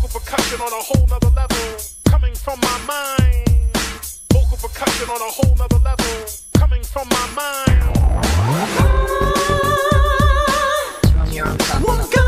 Vocal percussion on a whole nother level, coming from my mind. Vocal percussion on a whole nother level, coming from my mind. From your